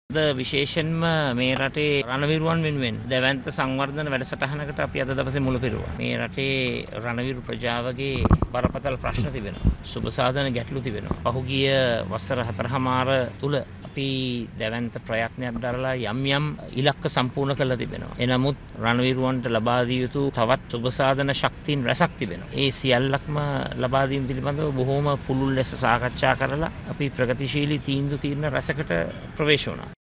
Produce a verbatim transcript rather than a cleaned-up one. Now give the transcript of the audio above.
ද විශේෂයෙන්ම මේ රටේ රණවිරුවන් වෙනුවෙන් දැවැන්ත සංවර්ධන වැඩසටහනකට අපි අද දවසේ මුල පිරුවා. මේ රටේ රණවිරු ප්‍රජාවගේ බරපතල ප්‍රශ්න තිබෙනවා. සුබ සාධන ගැටලු තිබෙනවා. පහුගිය වසර හතරමාර තුල අපි දැවැන්ත ප්‍රයත්නයක් දරලා යම් යම් ඉලක්ක සම්පූර්ණ කළ තිබෙනවා. එනමුත් රණවිරුවන්ට ලබා දිය යුතු තවත් සුබ සාධන ශක්තියින් රැසක් තිබෙනවා. ඒ සියල්ලක්ම ලබා දීම පිළිබඳව බොහෝම පුළුල් ලෙස සාකච්ඡා කරලා අපි ප්‍රගතිශීලී තීන්දුව తీරන රැසකට ප්‍රවේශ වුණා.